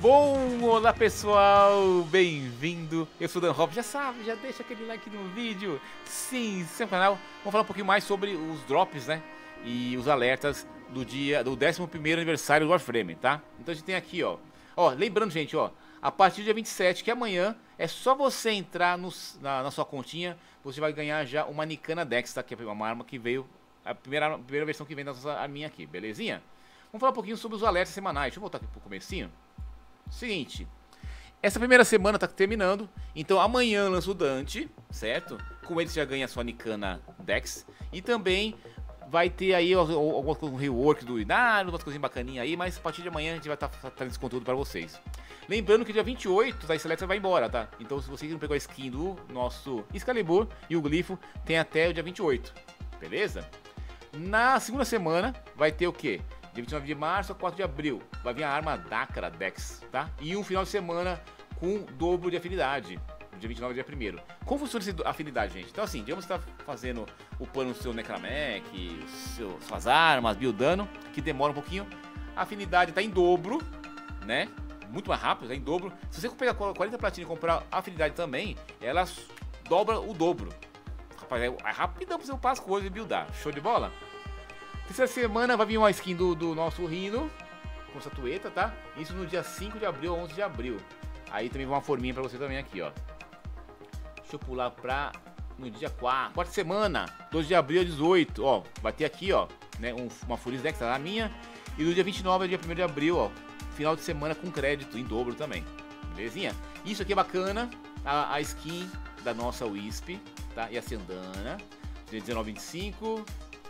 Bom, olá pessoal, bem-vindo, eu sou o Dan Hop, já sabe, já deixa aquele like no vídeo, sim, seu canal. Vamos falar um pouquinho mais sobre os drops, né, e os alertas do 11º aniversário do Warframe, tá? Então a gente tem aqui, ó, lembrando gente, ó, a partir do dia 27, que é amanhã, é só você entrar na sua continha, você vai ganhar já uma Nicana Dex, tá? Que é uma arma que veio, a primeira versão que vem da nossa arminha aqui, belezinha? Vamos falar um pouquinho sobre os alertas semanais, deixa eu voltar aqui pro comecinho. Seguinte, essa primeira semana tá terminando, então amanhã lança o Dante, certo? Com ele você já ganha a sua Nicana Dex. E também vai ter aí alguma coisa, um rework do Inário, umas coisinhas bacaninhas aí, mas a partir de amanhã a gente vai estar trazendo esse conteúdo pra vocês. Lembrando que dia 28 a Select vai embora, tá? Então se você não pegou a skin do nosso Excalibur e o Glifo, tem até o dia 28, beleza? Na segunda semana vai ter o quê? Dia 29 de março a 4 de abril vai vir a arma Dakra Dex, tá? E um final de semana com dobro de afinidade, dia 29 e dia 1º. Como funciona essa afinidade, gente? Então assim, digamos que você tá fazendo o pano no seu Necramec, suas armas, buildando, que demora um pouquinho. A afinidade tá em dobro, né? Muito mais rápido, tá em dobro. Se você pegar 40 platina e comprar a afinidade também, ela dobra o dobro. Rapaz, é rapidão pra você upar as coisas e buildar. Show de bola? Essa semana vai vir uma skin do nosso Rhino com estatueta, tá? Isso no dia 5 de abril a 11 de abril. Aí também vai uma forminha pra você também aqui, ó. Deixa eu pular pra no dia 4, quarta semana, 12 de abril a 18, ó. Vai ter aqui, ó, né, uma Furious Dex, tá na minha. E no dia 29 é dia 1º de abril, ó. Final de semana com crédito em dobro também. Belezinha? Isso aqui é bacana, a skin da nossa Wisp, tá? E a Sandana, dia 19 e 25.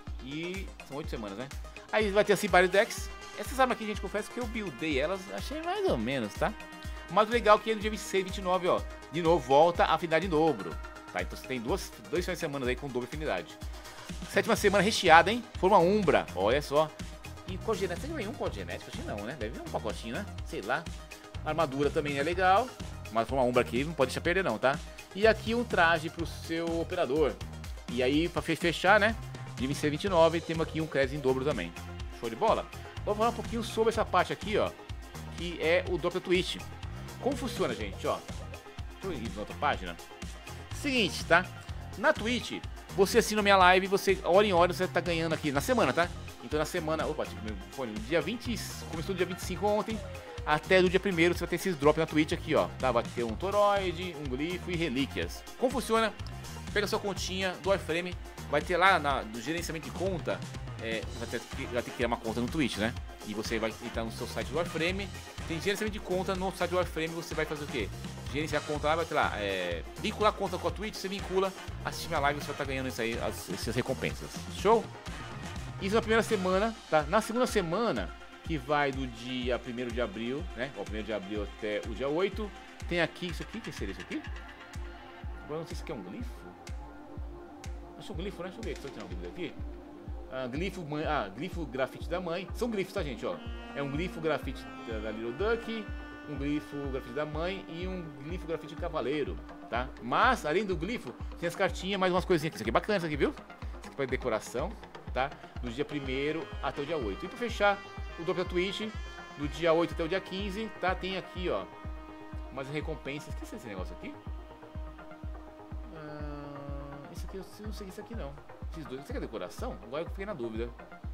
E são 8 semanas, né? Aí vai ter assim vários decks. Essas armas aqui, gente, confesso que eu buildei elas, achei mais ou menos, tá? Mas o legal é que no dia 26 e 29, ó, de novo volta a afinidade em dobro, tá? Então você tem dois finais de semana aí com dobro afinidade. Sétima semana recheada, hein? Forma Umbra, olha só. E cor genética, você ganhou um cor genético? Acho que não, né? Deve vir um pacotinho, né? Sei lá. Armadura também é legal, mas forma Umbra aqui não pode deixar perder não, tá? E aqui um traje pro seu operador. E aí, pra fechar, né? De 26 e 29, temos aqui um crédito em dobro também. Show de bola? Vamos falar um pouquinho sobre essa parte aqui, ó, que é o drop da Twitch. Como funciona, gente, ó? Deixa eu ir na outra página. Seguinte, tá? Na Twitch, você assina a minha live, você, hora em hora, você tá ganhando aqui, na semana, tá? Então na semana, opa, no dia 20, começou no dia 25 ontem, até do dia 1º você vai ter esses drops na Twitch aqui, ó, tá? Vai ter um Toroid, um Glifo e relíquias. Como funciona? Pega a sua continha do Warframe, vai ter lá no gerenciamento de conta, vai ter que criar uma conta no Twitch, né? E você vai entrar no seu site do Warframe, tem gerenciamento de conta no site do Warframe, você vai fazer o quê? Gerenciar a conta lá, vai ter lá, vincular a conta com a Twitch, você vincula, assiste minha live, você vai estar ganhando isso aí, essas recompensas. Show? Isso na primeira semana, tá? Na segunda semana, que vai do dia 1º de abril, né? O 1º de abril até o dia 8, tem aqui, isso aqui, o que seria isso aqui? Agora não sei se aqui é um glifo. Acho um glifo, né? Deixa eu ver se eu tenho um glifo aqui. Glifo grafite da mãe. São glifos, tá, gente? Ó. É um glifo grafite da Little Duck, um glifo grafite da mãe e um glifo grafite de cavaleiro, tá? Mas, além do glifo, tem as cartinhas, mais umas coisinhas aqui. Isso aqui é bacana, isso aqui, viu? Isso aqui é decoração, tá? Do dia 1º até o dia 8. E pra fechar o drop da Twitch, do dia 8 até o dia 15, tá? Tem aqui, ó, umas recompensas. O que é esse negócio aqui? Isso aqui, eu não sei isso aqui não. Esses dois, isso aqui é decoração? Agora eu fiquei na dúvida.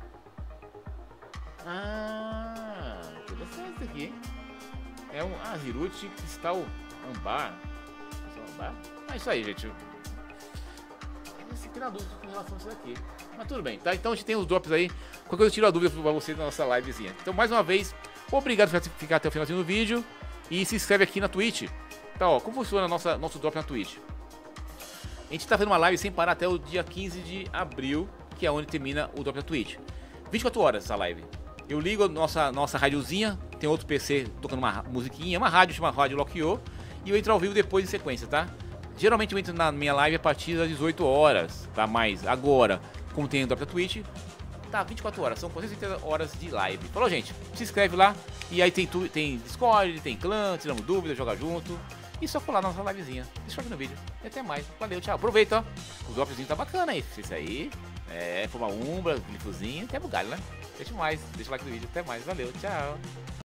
Interessante isso aqui, hein? É um Azirut Cristal Ambar. É isso aí, gente. Eu fiquei na dúvida com relação a isso daqui. Mas tudo bem, tá? Então a gente tem os drops aí. Qualquer coisa eu tiro a dúvida pra vocês na nossa livezinha. Então, mais uma vez, obrigado por ficar até o finalzinho do vídeo. E se inscreve aqui na Twitch. Tá, ó, como funciona nosso drop na Twitch? A gente tá fazendo uma live sem parar até o dia 15 de abril, que é onde termina o drop da Twitch. 24 horas essa live. Eu ligo a nossa rádiozinha, tem outro PC tocando uma musiquinha, uma rádio, chama Rádio Lockyo, e eu entro ao vivo depois em sequência, tá? Geralmente eu entro na minha live a partir das 18 horas, tá? Mas agora, como tem o drop da Twitch, tá 24 horas, são 430 horas de live. Falou, gente? Se inscreve lá, e aí tem Discord, tem clã, tiramos dúvidas, joga junto. E só colar na nossa livezinha. Deixa eu ver no vídeo. E até mais. Valeu, tchau. Aproveita, ó. O dropzinho tá bacana aí. Isso aí. Forma Umbra, glifozinho. Até bugalho, né? Deixa mais. Deixa o like no vídeo. Até mais. Valeu, tchau.